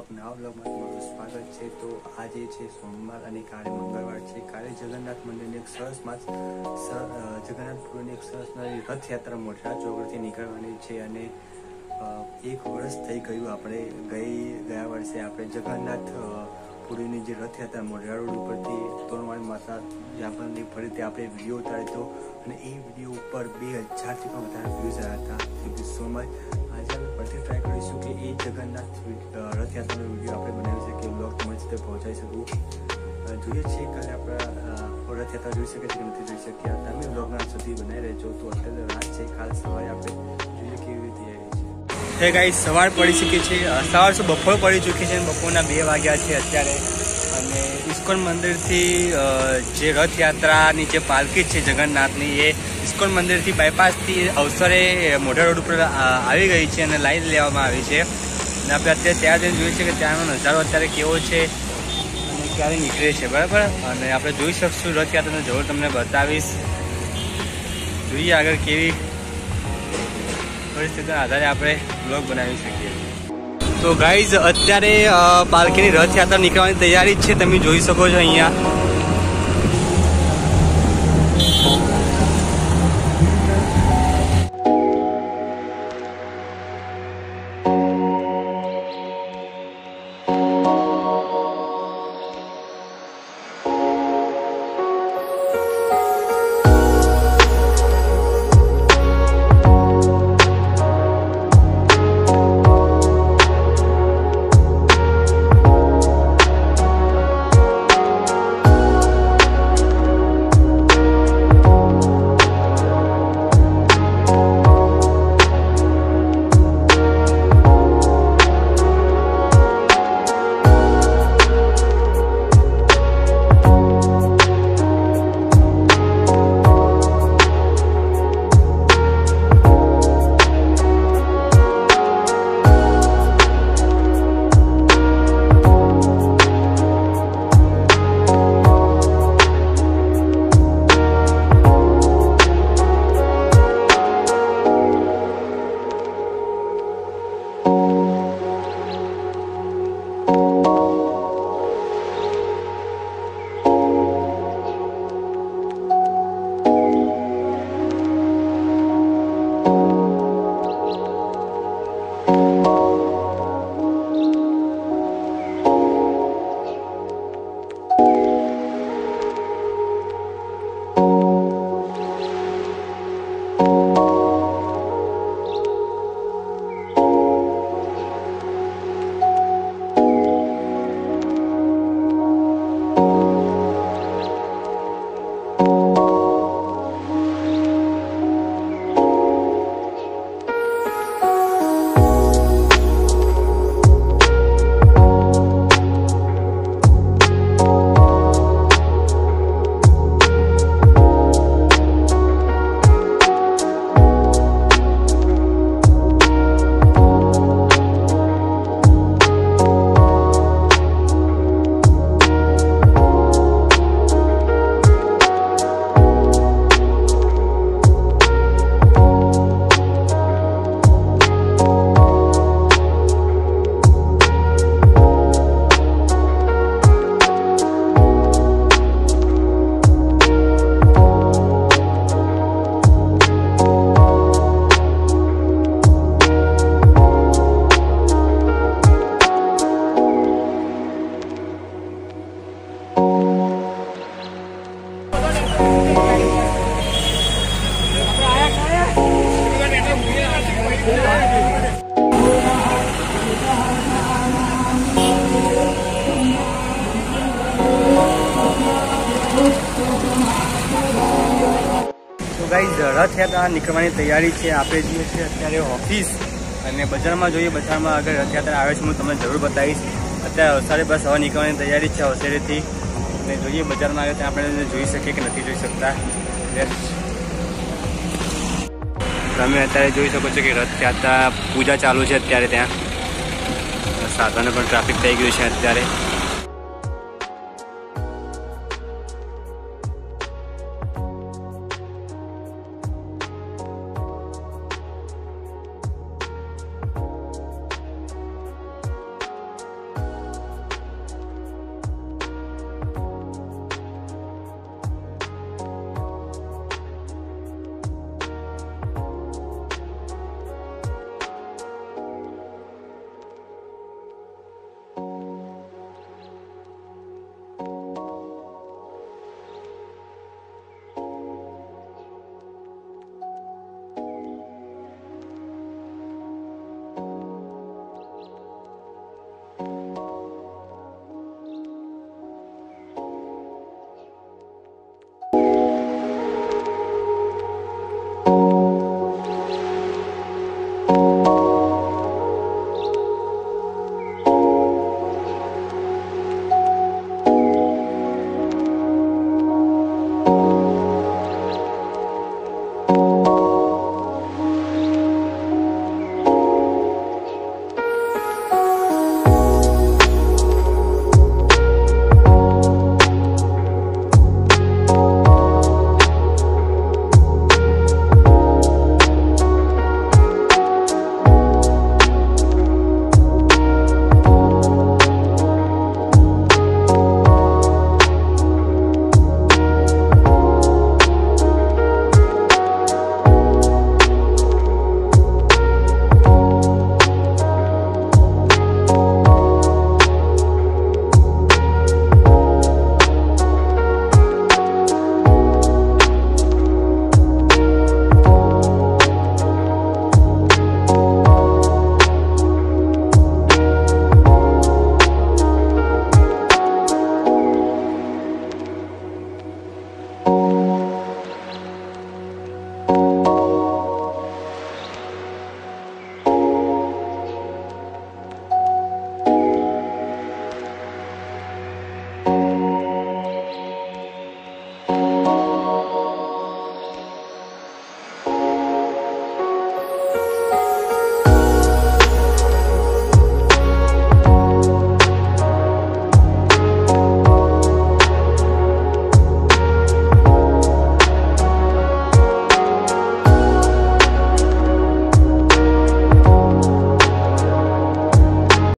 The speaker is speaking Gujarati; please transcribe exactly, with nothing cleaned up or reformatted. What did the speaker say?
નવા બ્લોગમાં તમારું સ્વાગત છે। તો આજે છે સોમવાર અને કાલે મંગળવાર છે। કાલે જગન્નાથ મંદિરની એક સરસ માં જગન્નાથપુરની એક સરસ રથયાત્રા મોઢેરા ચોકડીથી નીકળવાની છે અને એક વર્ષ થઈ ગયું આપણે ગઈ ગયા વર્ષે આપણે જગન્નાથ પુરીની જે રથયાત્રા મોઢેરા રોડ ઉપરથી તોરણવાળી માતા યાત્રાની ફરીથી આપણે વિડીયો ઉતાર્યો હતો અને એ વિડીયો ઉપર બે હજારથી પણ વધારે વ્યૂઝ આવ્યા હતા। Thank you so much. આજે આપણે ફરીથી ટ્રાય કરીશું કે એ જગન્નાથ રથયાત્રાનો વિડીયો આપણે બનાવી શકીએ, બ્લોગ તમારી સુધી પહોંચાડી શકું। જોઈએ છીએ કાલે આપણા રથયાત્રા જોઈ શકે છે કે નથી જોઈ શક્યા। તમે બ્લોગના સુધી બનાવી રહેજો। તો અત્યારે રાત છે, કાલ સવારે આપણે જોઈએ કેવી રીતે આવી છે। હે ગાઈસ, સવાર પડી ચૂકી છે, સવાર શું બપોર પડી ચૂકી છે, બપોરના બે વાગ્યા છે અત્યારે। અને ઇસ્કોન મંદિરથી જે રથયાત્રાની જે પાલકી છે જગન્નાથની એ ઇસ્કોન મંદિરથી બાયપાસથી અવસરે મોઢેરા રોડ ઉપર આવી ગઈ છે અને લાઈન લેવામાં આવી છે અને આપણે અત્યારે ત્યાં જઈને જોઈએ છીએ કે ત્યાંનો નજારો અત્યારે કેવો છે અને ક્યારે નીકળે છે, બરાબર। અને આપણે જોઈ શકશું રથયાત્રાને જરૂર તમને બતાવીશ। જોઈએ આગળ કેવી પરિસ્થિતિના આધારે આપણે બ્લોગ બનાવી શકીએ। તો ગાઈઝ, અત્યારે પાલકીની રથયાત્રા નીકળવાની તૈયારી જ છે, તમે જોઈ શકો છો અહીંયા। ગાઈઝ, રથયાત્રા નીકળવાની તૈયારી છે। આપણે જઈએ છીએ અત્યારે ઓફિસ અને બજારમાં જોઈએ, બજારમાં આગળ રથયાત્રા આવે છે, હું તમને જરૂર બતાવીશ। અત્યારે અવસારે બસ હવે નીકળવાની તૈયારી છે અવસરેથી અને જોઈએ બજારમાં આવે ત્યાં આપણે જોઈ શકીએ કે નથી જોઈ શકતા। તમે અત્યારે જોઈ શકો છો કે રથયાત્રા પૂજા ચાલુ છે અત્યારે, ત્યાં સાધનો પણ ટ્રાફિક થઈ ગયું છે અત્યારે।